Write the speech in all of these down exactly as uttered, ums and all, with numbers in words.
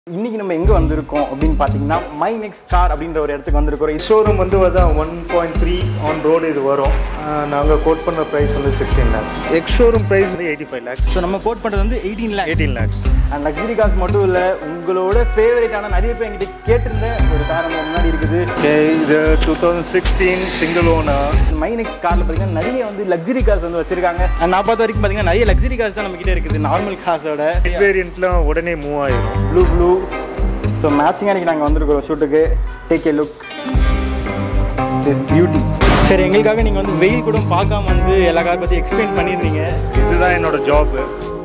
இன்னைக்கு நம்ம எங்க வந்திருக்கோம் அப்படின்னு பாத்தீங்கன்னா மை நெக்ஸ்ட் கார் அப்படின்ற ஒரு இடத்துக்கு வந்திருக்கோம். ஷோரூம் வந்து அதான் one point three on road இது வரும். நாங்கள் கோட் பண்ணுற ப்ரைஸ் வந்து sixteen lakhs. Ex showroom price வந்து எயிட்டி ஃபைவ் லேக்ஸ். ஸோ நம்ம கோட் பண்ணுறது வந்து eighteen lakhs eighteen lakhs and luxury cars மட்டும் இல்லை, உங்களோட ஃபேவரேட்டான நிறைய பேர் எங்கிட்ட கேட்டிருந்த ஒரு கார் நம்ம முன்னாடி இருக்குது. இது two thousand sixteen single owner My Next காரில் பார்த்தீங்கன்னா நிறைய வந்து லக்ஸரி கார்ஸ் வந்து வச்சிருக்காங்க. அண்ட் நான் பார்த்த வரைக்கும் பார்த்தீங்கன்னா நிறைய லக்ஸரி கார்ஸ் தான் நம்ம கிட்ட இருக்குது. நார்மல் கார்ஸோட வேரியண்ட்லாம் உடனே மூவ் ஆயிடும். ப்ளூ ப்ளூ ஸோ மேட்சிங்காக இன்றைக்கி நாங்கள் வந்திருக்கிறோம் ஷூட்டுக்கு. Take a look this beauty. சரி, எங்களுக்காக நீங்கள் வந்து வெயில் கூட பார்க்காம வந்து எல்லா கார் பற்றி எக்ஸ்பிளைன் பண்ணியிருந்தீங்க. இதுதான் என்னோட ஜாப்பு.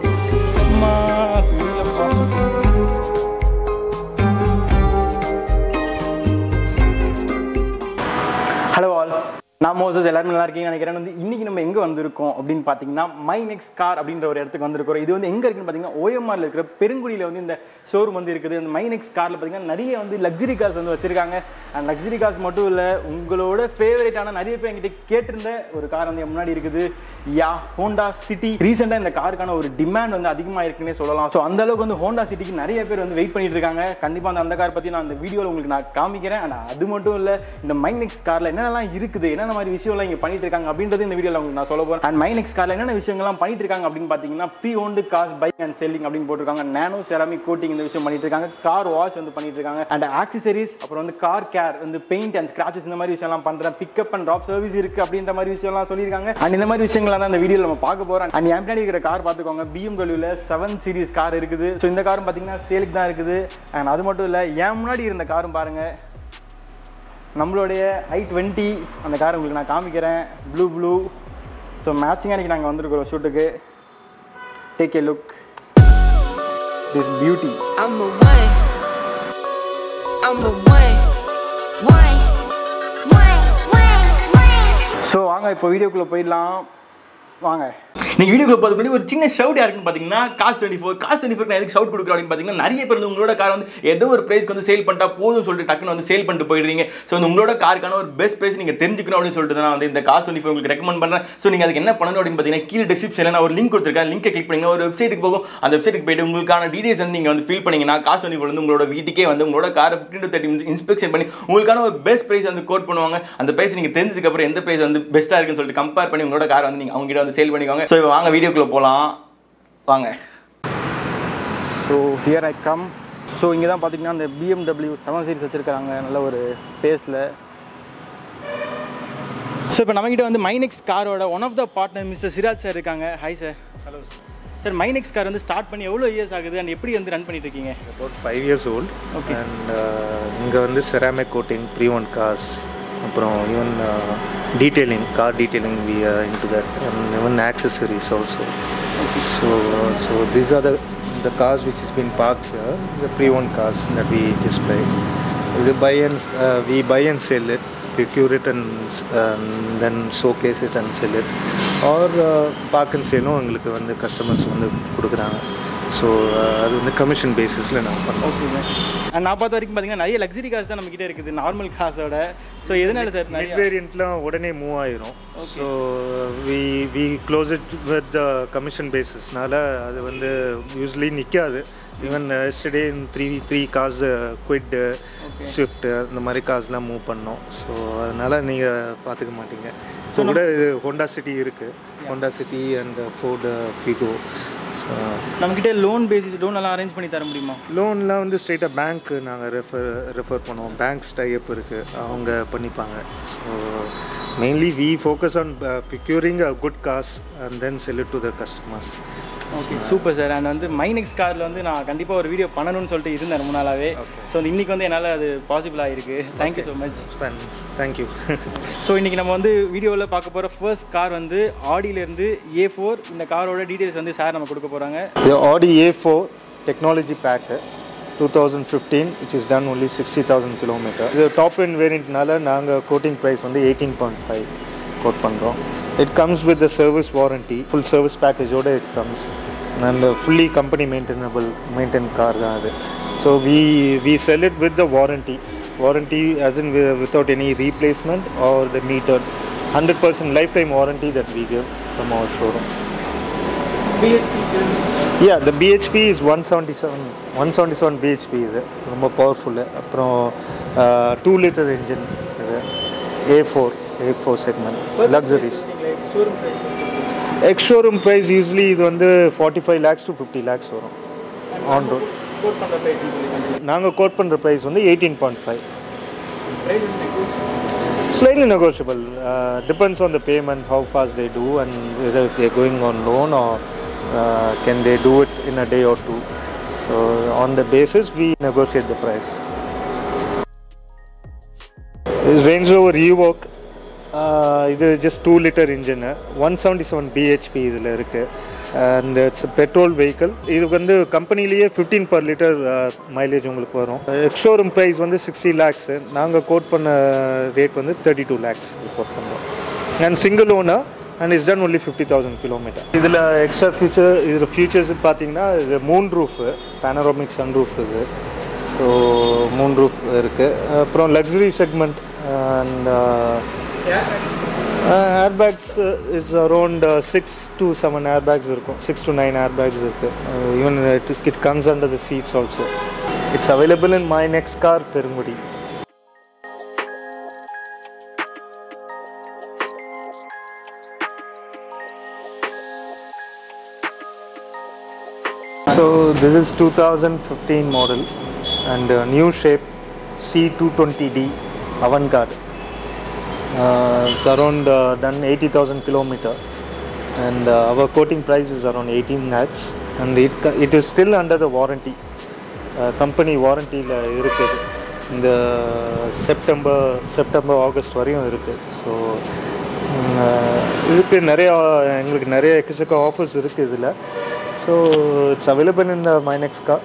ஹலோ ஆல், நான் மோசஸ். எல்லாருமே நல்லா இருக்கீங்கன்னு நினைக்கிறேன். வந்து இன்னைக்கு நம்ம எங்கே வந்திருக்கோம் அப்படின்னு பார்த்தீங்கன்னா மை நெக்ஸ்ட் கார் அப்படின்ற ஒரு இடத்துக்கு வந்திருக்கிறோம். இது வந்து எங்கே இருக்குன்னு பார்த்தீங்கன்னா ஓஎம்ஆரில் இருக்கிற பெருங்குடியில் வந்து இந்த ஷோரூம் வந்து இருக்குது. அந்த மை நெக்ஸ்ட் காரில் பார்த்தீங்கன்னா நிறைய வந்து லக்ஸரி கார்ஸ் வந்து வச்சிருக்காங்க. அண்ட் லக்ஸரி கார்ஸ் மட்டும் இல்லை, உங்களோட ஃபேவரேட்டான நிறைய பேர் எங்கிட்ட கேட்டிருந்த ஒரு கார் வந்து முன்னாடி இருக்குது. Yeah Honda City. ரீசெண்டாக இந்த காருக்கான ஒரு டிமாண்ட் வந்து அதிகமாக இருக்குன்னே சொல்லலாம். ஸோ அந்த அளவுக்கு வந்து ஹோண்டா சிட்டிக்கு நிறைய பேர் வந்து வெயிட் பண்ணிட்டு இருக்காங்க. கண்டிப்பாக அந்த அந்த கார் பற்றி நான் அந்த வீடியோவில் உங்களுக்கு நான் காமிக்கிறேன். அண்ட் அது மட்டும் இல்லை, இந்த மை நெக்ஸ்ட் காரில் என்னென்னலாம் இருக்குது, என்னென்ன மாதிரி விஷயம்லாம் இங்கே பண்ணிட்டு இருக்காங்க அப்படின்றது இந்த வீடியோவில் உங்களுக்கு நான் சொல்ல போகிறேன். அண்ட் மை நெக்ஸ்ட் காரில் என்னென்ன விஷயங்கள்லாம் பண்ணிட்டு இருக்காங்க அப்படின்னு பார்த்தீங்கன்னா pre owned cars bike and selling அப்படின்னு போட்டிருக்காங்க. நானோ செராமிக் கோட்டிங் இந்த விஷயம் பண்ணிட்டு இருக்காங்க. கார் வாஷ் வந்து பண்ணிட்டு இருக்காங்க. அண்ட் ஆக்சசரிஸ், அப்புறம் வந்து கார் கேர், வந்து பெயிண்ட் அண்ட் ஸ்கிராச்சஸ், இந்த மாதிரி விஷயம்லாம் பண்றேன். பிக்கப் அண்ட் ட்ராப் சர்வீஸ் இருக்கு அப்படின்ற மாதிரி விஷயம்லாம் சொல்லியிருக்காங்க. அண்ட் இந்த மாதிரி விஷயங்கள் தான் இந்த வீடியோவில் நம்ம பார்க்க போறோம். அண்ட் என் பின்னாடி இருக்கிற கார் பார்த்துக்கோங்க, பிஎம்டபிள்யூல செவன் சீரிஸ் கார் இருக்குது. ஸோ இந்த காரும் பார்த்தீங்கன்னா சேலுக்கு தான் இருக்குது. அண்ட் அது மட்டும் இல்லை, என் முன்னாடி இருந்த காரும் பாருங்க, நம்மளுடைய ஐ டுவெண்ட்டி. அந்த கார் உங்களுக்கு நான் காமிக்கிறேன். ப்ளூ ப்ளூ ஸோ மேட்சிங்காக இன்றைக்கி நாங்கள் வந்திருக்கிறோம் ஷூட்டுக்கு. Take a look this beauty. So வாங்க இப்போ வீடியோக்குள்ளே போயிடலாம். வாங்க. நீங்கள் வீடியோக்குள்ள பார்த்து முன்னாடி ஒரு சின்ன ஷவுட் யாருக்குன்னு பார்த்தீங்கன்னா Cars twenty four Cars twenty four நான் எதுக்கு ஷவுட் கொடுக்குறோம் அப்படின்னு பார்த்தீங்கன்னா, நிறைய பேர் வந்து உங்களோட கார் வந்து ஏதோ ஒரு ப்ரைஸ்க்கு வந்து சேல் பண்ணிட்டா போதும் சொல்லிட்டு டக்குன்னு வந்து சேல் பண்ணிட்டு போயிடுறீங்க. ஸோ வந்து உங்களோட காருக்கான ஒரு பெஸ்ட் ப்ரைஸ் நீங்கள் தெரிஞ்சுக்கணும் அப்படின்னு சொல்லிட்டு நான் வந்து இந்த காஸ் டுவெண்ட்டி ஃபோர் உங்களுக்கு ரெக்கமெண்ட் பண்ணுறேன். ஸோ நீங்கள் அதுக்கு என்ன பண்ணணும் அப்படின்னு பார்த்தீங்கன்னா, கீழே டிஸ்கிரிப்ஷனில் நான் ஒரு லிங்க் கொடுத்துருக்கேன். லிங்கை கிளிக் பண்ணிங்க, ஒரு வெப்சைட்டுக்கு போகும். அந்த வெப்சைட்டுக்கு போயிட்டு உங்களுக்கான டீடைல்ஸ் வந்து நீங்கள் வந்து ஃபில் பண்ணிங்கன்னா காஸ் டுவெண்ட்டி ஃபோர் வந்து உங்களோட வீட்டுக்கே வந்து உங்களோட காரை fifteen to thirty minutes inspection பண்ணி உங்களுக்கான ஒரு பெஸ்ட் ப்ரைஸ் வந்து கோட் பண்ணுவாங்க. அந்த ப்ரைஸ் நீங்கள் தெரிஞ்சதுக்கப்புறம் எந்த ப்ரைஸ் வந்து பெஸ்ட்டாக இருக்குன்னு சொல்லிட்டு கம்பேர் பண்ணி உங்களோட காரை வந்து நீங்கள் அவங்ககிட்ட வந்து சேல் பண்ணிக்கோங்க. ஸோ வாங்க வீடியோக்குள்ளே போகலாம். வாங்க. So here I come. So இங்கே தான் பார்த்தீங்கன்னா அந்த பிஎம்டபிள்யூ செவன் சீரிஸ் வச்சுருக்காங்க நல்ல ஒரு ஸ்பேஸில். ஸோ இப்போ நம்மகிட்ட வந்து மை நெக்ஸ்ட் காரோட one of the partner mister Siraj sir இருக்காங்க. Hi sir. Hello sir. My next car வந்து ஸ்டார்ட் பண்ணி எவ்வளோ இயர்ஸ் ஆகுது அண்ட் எப்படி வந்து ரன் பண்ணிட்டு இருக்கீங்க? About five years old. Okay. And இங்கே வந்து ceramic coating, pre owned cars, அப்புறம் even detailing, car detailing we are into that, and even accessories also. Okay. So, uh, so these are the the cars which has been parked here, the pre-owned cars that we display. We buy and uh, we buy and sell it, procure it and um, then showcase it and sell it, or uh, park and sale no எங்களுக்கு வந்து customers வந்து கொடுக்குறாங்க. So அது வந்து commission பேசிஸில் நான் பண்ணுவோம். Okay. நான் பார்த்த வரைக்கும் பார்த்தீங்கன்னா நிறைய லக்ஸரி கார்ஸ் தான் நம்மக்கிட்ட இருக்குது நார்மல் கார்ஸோட. ஸோ எதனால சார் மிட் வேரியண்ட்லாம் உடனே மூவ் ஆயிரும். So we we close it with the commission பேசிஸ்னால அது வந்து யூஸ்வலி நிற்காது. Even yesterday three three cars Kwid, Swift இந்த மாதிரி கார்ஸ்லாம் மூவ் பண்ணோம். ஸோ அதனால் நீங்கள் பார்த்துக்க மாட்டீங்க. ஸோ கூட இது ஹோண்டா சிட்டி இருக்குது, Honda City and Ford Figo. நம்மக்கிட்ட லோன் பேசிஸ் லோன் எல்லாம் அரேஞ்ச் பண்ணி தர முடியுமா? லோன்லாம் வந்து ஸ்ட்ரெயிட்டாக பேங்க் நாங்கள் ரெஃபர் ரெஃபர் பண்ணுவோம். பேங்க்ஸ் டைப் இருக்குது, அவங்க பண்ணிப்பாங்க. So mainly we focus on procuring a good cars and then sell it to the customers. Okay, super sir. And வந்து மை நெக்ஸ்ட் காரில் வந்து நான் கண்டிப்பாக ஒரு வீடியோ பண்ணணும்னு சொல்லிட்டு இருந்தேன் ரொம்ப நாளாகவே. ஸோ இன்றைக்கி வந்து என்னால் அது பாசிபிள் ஆகிருக்கு. Thank you so much. Thank you. So இன்றைக்கி நம்ம வந்து வீடியோவில் பார்க்க போகிற ஃபர்ஸ்ட் கார் வந்து ஆடியிலேருந்து ஏ ஃபோர். இந்த காரோட டீட்டெயில்ஸ் வந்து சார் நம்ம கொடுக்க போகிறாங்க. இது Audi A four technology pack two thousand fifteen which is done only sixty thousand kilometre. இது டாப் எண்ட் வேரியண்ட்னால நாங்கள் கோட்டிங் ப்ரைஸ் வந்து எயிட்டீன் பாயிண்ட் ஃபைவ் கோட் பண்ணுறோம். It comes with the service warranty, full service package oda it comes, and uh, fully company maintainable maintained car da adu. So we we sell it with the warranty warranty as in without any replacement or the metered one hundred percent lifetime warranty that we give from our showroom. B S features Yeah, the B H P is one seventy-seven, one seventy-seven B H P இது ரொம்ப powerful. அப்புறம் two litre engine இது A four A four segment luxuries. Ex showroom price usually இது வந்து forty five lakhs to fifty lakhs வரும் on road. நாங்கள் quote பண்ணுற price வந்து eighteen point five. Slightly negotiable. Uh, depends on the payment, how fast they do, and whether they're going on loan or uh, can they do it in a day or two. So on the basis, we negotiate the price. This Range Rover Evoque. இது just two litre engine one seventy seven BHP இதில் இருக்குது. And it's petrol vehicle. இது வந்து கம்பெனிலேயே fifteen per litre mileage உங்களுக்கு வரும். Ex showroom price வந்து sixty lakhs. நாங்கள் கோட் பண்ண ரேட் வந்து தேர்ட்டி டூ லேக்ஸ் கோட் பண்ணுறோம். And single owner and is done only fifty thousand kilometre. இதில் எக்ஸ்ட்ரா ஃபியூச்சர் இதில் ஃபியூச்சர்ஸ் பார்த்தீங்கன்னா இது moon roof, panoramic sun roof இது. ஸோ மூன் ரூஃப் இருக்குது. அப்புறம் luxury segment and airbags it's around six to seven airbags இருக்கும். Six to nine airbags இருக்குது. Even it comes under the seats also. It's available in My next car Perungudi. So this is two thousand fifteen model and uh, new shape C two twenty D Avantgarde. Uh, it's around uh, done eighty thousand kilometer and uh, our quoting price is around eighteen lakhs and it it is still under the warranty. Uh, company warranty la irukku. இந்த September September August வரையும் இருக்குது. So இதுக்கு நிறைய எங்களுக்கு நிறைய எக்கச்சக்க offers இருக்குது இதில். So it's available in the my next car.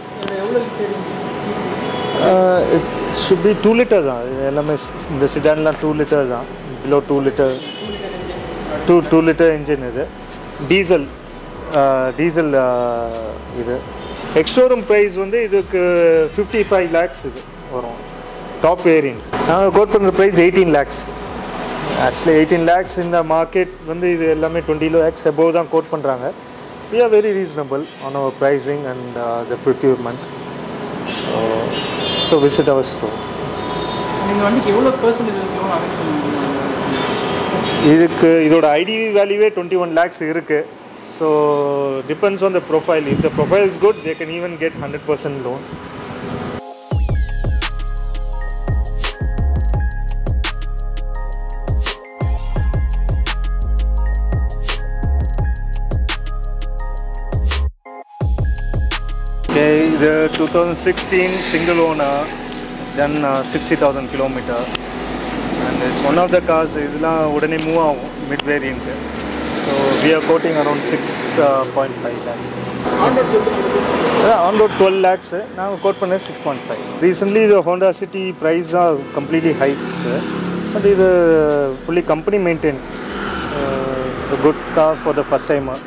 It's should be two litre தான். இது எல்லாமே இந்த சிடான்லாம் டூ லிட்டர் தான். Below two litre two two litre engine இது. டீசல் டீசல் இது. எக்ஸ்ஷோரூம் ப்ரைஸ் வந்து இதுக்கு ஃபிஃப்டி ஃபைவ் லேக்ஸ் இது வரும். டாப் வேரியன்ட் நாங்கள் கோட் பண்ணுற price eighteen lakhs. Actually eighteen lakhs இந்த மார்க்கெட் வந்து இது எல்லாமே டுவெண்ட்டி லேக்ஸ் அபோவ் தான் கோட் பண்ணுறாங்க. We are very reasonable on our pricing and uh, the procurement. So, so visit our store. நீங்கள் வந்து எவ்வளோ பர்சன்டேஜ் லோன் அரேஞ்ச் பண்ணுவீங்க? இதுக்கு இதோட ஐடிவி வேல்யூவே டுவெண்ட்டி ஒன் லேக்ஸ் இருக்குது. So depends on the profile. If the profile is good they can even get hundred percent loan. Okay, the twenty sixteen single owner, done uh, sixty thousand kilometer, and it's one of the cars. Idla udane move agum mid variant. So we are quoting around six point five lakhs. On road Yeah, on road twelve lakhs. Now quote panna six point five. Recently the Honda City price are completely hiked, but it is fully company maintained. Uh, it's a good car for the first timer.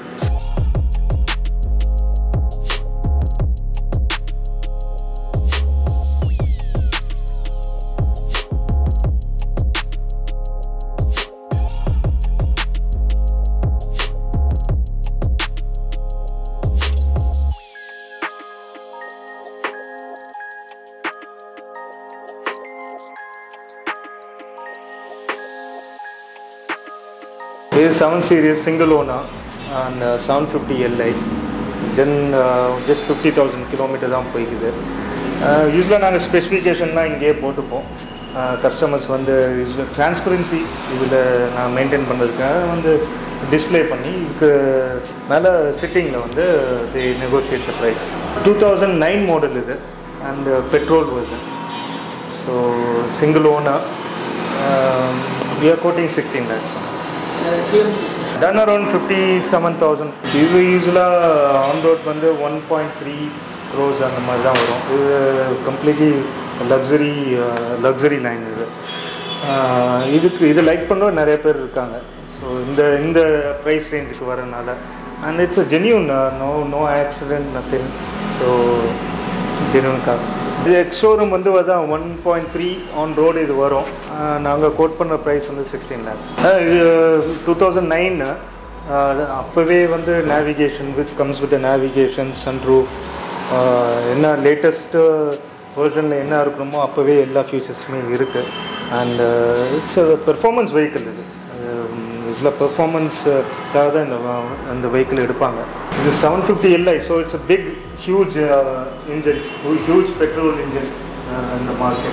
This is seven series single owner and uh, seven fifty L I. Then uh, just fifty thousand kilometers தான் போய்க்குது. யூஸ்வலாக நாங்கள் ஸ்பெசிஃபிகேஷன்லாம் இங்கேயே போட்டுப்போம். Customers வந்து யூஸ்வலாக transparency இதில் நான் maintain பண்ணுறதுக்காக வந்து டிஸ்பிளே பண்ணி இதுக்கு மேலே சிட்டிங்கில் வந்து the negotiate the price. Two thousand nine model இது and petrol version. So single owner we are quoting sixteen lakhs. Done around fifty-seven thousand. இது யூஸ்வலாக ஆன் ரோட் வந்து ஒன் பாயிண்ட் த்ரீ க்ரோஸ் அந்த மாதிரி தான் வரும். இது கம்ப்ளீட்லி லக்ஸரி லக்ஸரி லைன் இது. இதுக்கு இது லைக் பண்ணுற நிறைய பேர் இருக்காங்க. ஸோ இந்த இந்த ப்ரைஸ் ரேஞ்சுக்கு வரனால and it's a genuine, no no accident nothing. So genuine காசு. இது எக்ஸ்ஷோரூம் வந்து அதான் one point three on road இது வரும். நாங்கள் கோட் பண்ணுற ப்ரைஸ் வந்து சிக்ஸ்டீன் லேக்ஸ். இது டூ தௌசண்ட் நைன் அப்போவே வந்து navigation with comes with navigation sunroof என்ன லேட்டஸ்ட்டு வேர்ஷனில் என்ன இருக்கணுமோ அப்போவே எல்லா ஃபியூச்சர்ஸுமே இருக்குது. And it's a performance vehicle. இது இதில் பெர்ஃபார்மன்ஸுக்காக தான் இந்த அந்த வெஹிக்கிள் எடுப்பாங்க. இது seven fifty LI, so it's a big huge engine, huge petrol engine இந்த market.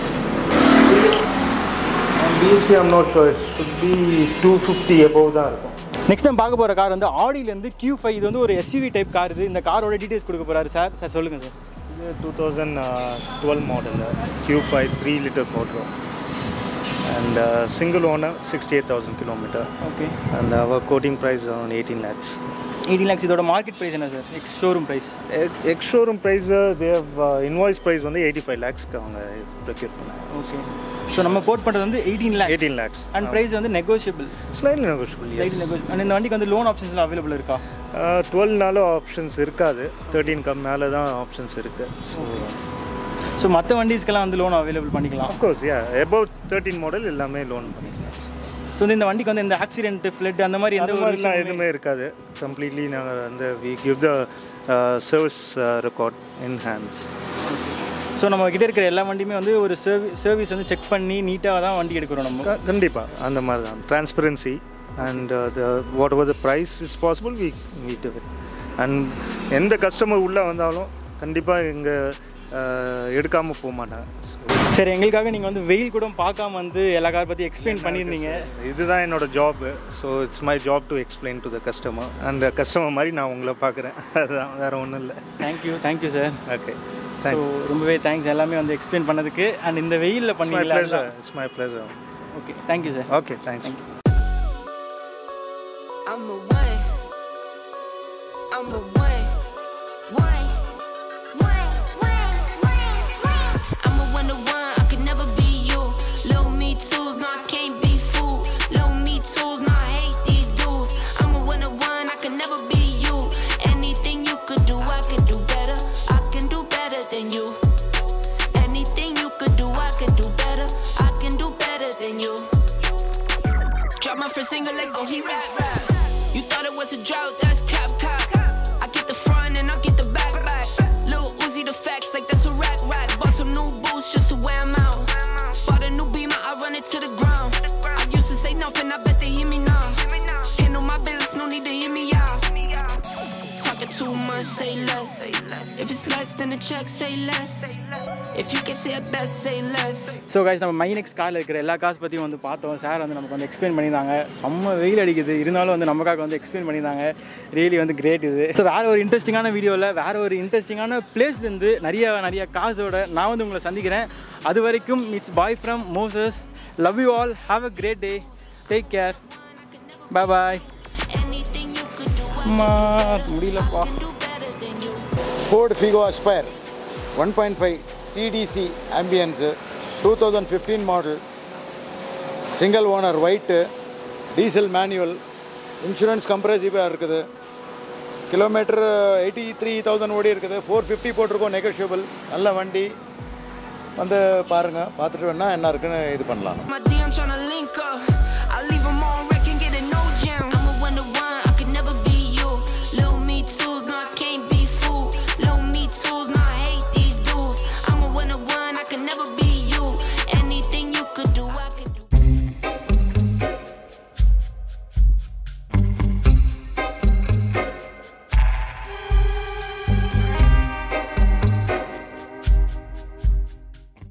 B H P I'm not sure, it should be two fifty above தான் இருக்கும். நெக்ஸ்ட் டைம் பார்க்க போகிற கார் வந்து ஆடியிலேருந்து Q five. இது வந்து ஒரு எஸ்யூவி டைப் கார். இது இந்த காரோட டீட்டெயில்ஸ் கொடுக்க போகிறாரு சார். சார் சொல்லுங்கள் சார். இது two thousand twelve model Q five three litre motor and single owner sixty eight thousand kilometre. Okay. And அவர் quoting price around eighteen lakhs. Eighteen lakhs. இதோட மார்க்கெட் ப்ரைஸ் என்ன sir? Ex showroom price? Ex showroom price the invoice price வந்து eighty five லேக்ஸ்க்கு அவங்க procure பண்ணாங்க. Okay. So நம்ம quote பண்ணுறது வந்து eighteen lakhs. Eighteen lakhs. And price வந்து negotiable, slightly negotiable. Slightly negotiable. And இந்த வண்டிக்கு வந்து லோன் ஆப்ஷன்ஸ்லாம் அவைலபிள் இருக்கா? டுவெல்னாலும் ஆப்ஷன்ஸ் இருக்காது, தேர்ட்டீன் கம் மேலே தான் ஆப்ஷன்ஸ் இருக்குது. ஸோ ஸோ மற்ற வண்டிஸ்க்கெல்லாம் வந்து லோன் அவைலபிள் பண்ணிக்கலாம். Of course yeah, about thirteen model எல்லாமே லோன் பண்ணிக்கலாம். ஸோ இந்த வண்டிக்கு வந்து இந்த ஆக்சிடென்ட் ஃப்ளட் அந்த மாதிரி எந்த மாதிரிலாம் எதுவுமே இருக்காது. கம்ப்ளீட்லி நாங்கள் வந்து we give the service record in hands. So நம்ம கிட்டே இருக்கிற எல்லா வண்டியுமே வந்து ஒரு சர்வீஸ் சர்வீஸ் வந்து செக் பண்ணி நீட்டாக தான் வண்டி எடுக்கிறோம் நம்ம. கண்டிப்பாக அந்த மாதிரி தான் transparency and the whatever the price is possible we we do it. And எந்த கஸ்டமர் உள்ளே வந்தாலும் கண்டிப்பாக இங்கே எடுக்காமல் போக மாட்டாங்க. சரி, எங்களுக்காக நீங்கள் வந்து வெயில் கூட பார்க்காம வந்து எல்லா கார் பற்றி எக்ஸ்பிளைன் பண்ணியிருந்தீங்க. இதுதான் என்னோடய job. So it's my job to explain to the customer. அந்த கஸ்டமர் மாதிரி நான் உங்களை பார்க்குறேன், அதுதான், வேறு ஒன்றும் இல்லை. Thank you thank you sir. Okay, so ரொம்பவே தேங்க்ஸ் எல்லாமே வந்து எக்ஸ்பிளைன் பண்ணதுக்கு. அண்ட் இந்த வெயிலில் பண்ணீங்களா? It's my pleasure. Okay, thank you sir. Okay, thanks. I'm a one. I'm a one. One. One. One. One. I'm a one to one. I could never be you. Low me tools, no I can't be fooled. Low me tools, no I hate these dudes. I'm a one to one. I could never be you. Anything you could do, I could do better. I can do better than you. Anything you could do, I could do better. I can do better than you. Drop my first single like oh he rap rap. You thought it was a drought, that's cap cap. I get the front and I get the back back. Lil Uzi the facts like that's a rack rack. Bought some new boots just to wear 'em out. Bought a new Beamer, I run it to the ground. I used to say nothing, I bet they hear me now. Handle my business, no need to hear me out. Talking too much, say less. If it's less than a check, say less. If you can say it best, say less. So guys, நம்ம மைனெக்ஸ் காரில் இருக்கிற எல்லா காசு பற்றியும் வந்து பார்த்தோம். Sir வந்து நமக்கு வந்து எக்ஸ்பிளைன் பண்ணியிருந்தாங்க. செம்ம வெயில் அடிக்குது, இருந்தாலும் வந்து நமக்காக வந்து எக்ஸ்பிளைன் பண்ணியிருந்தாங்க. ரியலி வந்து கிரேட் இது. ஸோ வேறு ஒரு இன்ட்ரெஸ்டிங்கான வீடியோவில் வேறு ஒரு இன்ட்ரெஸ்டிங்கான பிளேஸ்லேருந்து நிறைய நிறைய காசோட நான் வந்து உங்களை சந்திக்கிறேன். அது வரைக்கும் it's bye from Moses. Love you all. Have a great day. Take care. Bye bye. முடியலப்பா. Ford Figo Aspire one point five T D C ambience two thousand fifteen model, single owner, white, diesel manual, insurance comprehensive இருக்குது. Kilometre eighty three thousand ஓடி இருக்குது. Four fifty போட்டிருக்கோம், negotiable. நல்ல வண்டி, வந்து பாருங்கள். பார்த்துட்டு வேணால் என்ன இருக்குன்னு இது பண்ணலாம்.